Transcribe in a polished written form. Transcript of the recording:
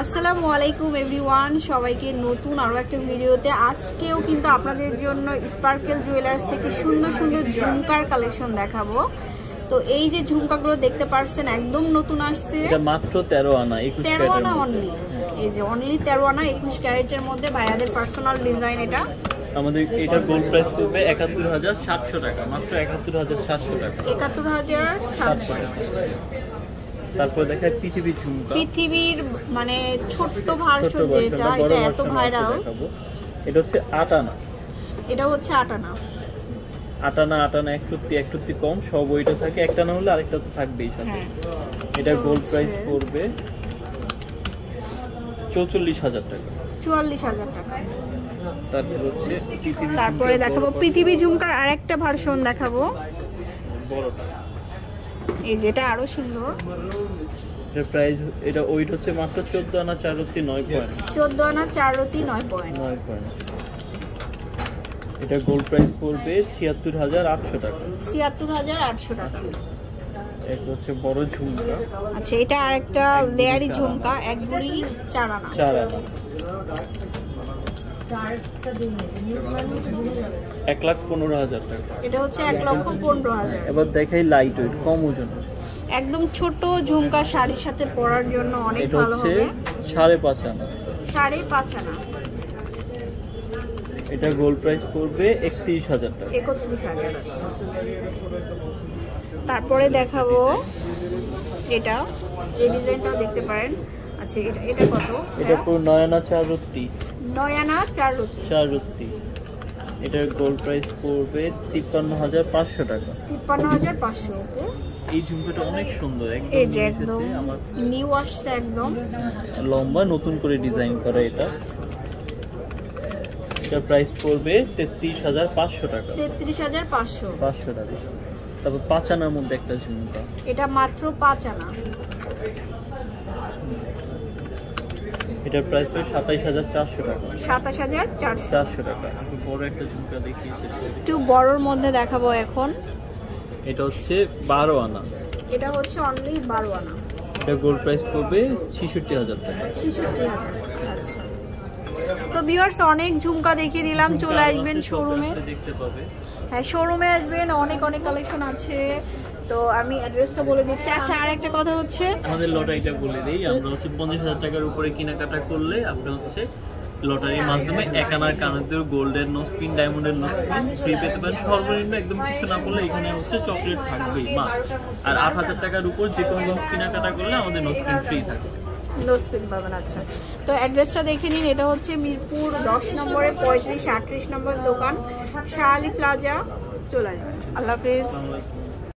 আসসালামু আলাইকুম এভরিওয়ান, সবাইকে নতুন আরও একটা ভিডিওতে। আজকেও কিন্তু আপনাদের জন্য স্পার্কেল জুয়েলার্স থেকে সুন্দর সুন্দর ঝুমকার কালেকশন দেখাবো। তো এই যে ঝুমকাগুলো দেখতে পাচ্ছেন একদম নতুন আসছে, এটা মাত্র 13 আনা 13 আনা অনলি। এই যে অনলি 13 আনা 21 ক্যারেটের মধ্যে ভাইয়াদের পার্সোনাল ডিজাইন। এটা আমাদের এটা গোল্ড প্রাইস করবে ৭১,৭০০ টাকা, মাত্র ৭১,৭০০ টাকা, ৭১,৭০০ টাকা। তারপর দেখায় পৃথিবীর ঝুমকা, পৃথিবীর মানে ছোট্ট ভার্সন, যেটা এটা এত ভাইরাল। এটা হচ্ছে ৮ আনা, এটা হচ্ছে ৮ আনা, ৮ আনা ৮ আনা ১ কম, সব ওইটা থাকে, একটা না হলে আরেকটা তো থাকবেই সাথে। এটা গোল্ড প্রাইস পড়বে ৪৪,০০০ টাকা, ৪৪,০০০ টাকা। তারপর হচ্ছে তারপরে দেখাবো পৃথিবী ঝুমকার আরেকটা ভার্সন দেখাবো, বড়টা। এই যে এটা আরো সুন্দর। এর প্রাইস এটা ওইটা হচ্ছে মাত্র ১৪ আনা ৪ রতি ৯ পয়েন্ট, ১৪ আনা ৪ রতি ৯ পয়েন্ট। এটা গোল্ড প্রাইস পড়বে ৭৬,৮০০ টাকা, ৭৬,৮০০ টাকা। এটা হচ্ছে বড় ঝুমকা। আচ্ছা, এটা আরেকটা লেয়ারি ঝুমকা, এক ভরি ৪ আনা। ৪ আনা ১,১৫,০০০ টাকা। এটা হচ্ছে ১,১৫,০০০। এবার দেখাই লাইট ওয়েট, কম ওজন, একদম ছোট ঝুমকা, শাড়ির সাথে পরার জন্য অনেক ভালো হবে। এটা হচ্ছে ৫.৫ আনা, ৫.৫ আনা। এটা গোল্ড প্রাইস পড়বে ৩১,০০০ টাকা, ৩১,০০০। আচ্ছা, তারপরে দেখাবো এটা, এই ডিজাইনটাও দেখতে পারেন। আচ্ছা, এটা কত? এটা পুরো ৯ আনা ৪ রতি, ৯ আনা ৪ রতি, ৪ রতি। এটার গোল্ড প্রাইস পড়বে ৫৩,৫০০ টাকা, ৫৩,৫০০। ওকে, এই ঝুমকাটা অনেক সুন্দর, এই যে একদম নিউ আসছে, একদম লম্বা, নতুন করে ডিজাইন করা। এটা প্রাইস পড়বে ৩৩,৫০০ টাকা, ৩৩,৫০০ টাকা। তারপর ৫ আনার মধ্যে একটা ঝুমকা, এটা মাত্র ৫ আনা, এটার প্রাইস পড়বে ২৭,৪০০ টাকা, ২৭,৪০০ টাকা। একটু বড় একটা ঝুমকা দেখিয়েছে, একটু বড়র মধ্যে দেখাবো এখন। এটা হচ্ছে ১২ আনা, এটা হচ্ছে অনলি ১২ আনা। এটা গোল্ড প্রাইস পড়বে ৬৬,০০০ টাকা, ৬৬,০০০। আচ্ছা, তো ভিউয়ার্স অনেক ঝুমকা দেখিয়ে দিলাম, চলে আসবেন শোরুমে, দেখতে পাবে। হ্যাঁ শোরুমে আসবেন, অনেক অনেক কালেকশন আছে। তো আমি অ্যাড্রেসটা বলে দিচ্ছি। আচ্ছা, আর একটা কথা হচ্ছে আমাদের লটারিটা বলে দেই, আমরা হচ্ছে ৫০,০০০ টাকার উপরে কেনাকাটা করলে আপনি হচ্ছে লটারির মাধ্যমে ১ আনার কানের গোল্ডের নোসপিন, ডায়মন্ডের নোসপিন ফ্রি পেতে পারেন। সর্বনিম্ন একদম কিছু না করলে এখানে হচ্ছে চকলেট থাকবেই মাস। আর ৮,০০০ টাকার উপর যে কোনো কেনাকাটা করলে আমাদের নোসপিন ফ্রি থাকবে, নোসপিন পাবেন। আচ্ছা, তো অ্যাড্রেসটা দেখে নিন। এটা হচ্ছে মিরপুর ১০ নম্বরে ৩৫-৩৮ নম্বর দোকান, শাহ আলী প্লাজা। চলে আসবেন। আল্লাহ হাফেজ।